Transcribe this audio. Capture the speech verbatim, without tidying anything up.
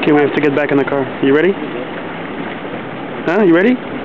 Okay, we have to get back in the car. You ready? Huh? You ready?